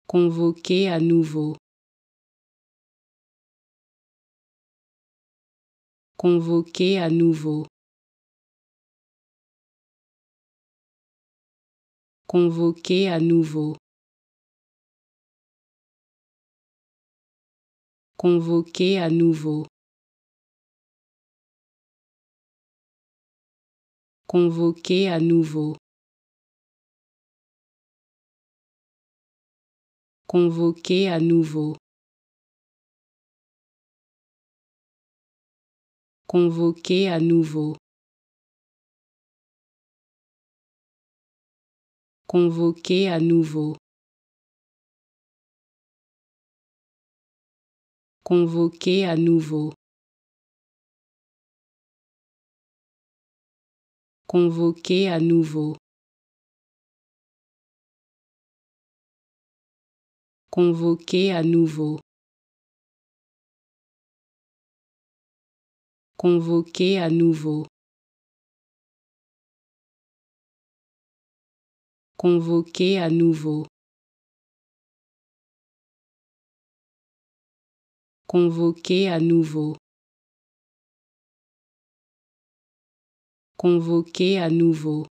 Convoquer à nouveau. Convoquer à nouveau. Convoquer à nouveau. Convoquer à nouveau. Convoquer à nouveau. Convoquer à nouveau. Convoquer à nouveau. Convoquer à nouveau. Convoquer à nouveau. Convoquer à nouveau. Convoquer à nouveau. Convoquer à nouveau. Convoquer à nouveau. Convoquer à nouveau. Convoquer à nouveau.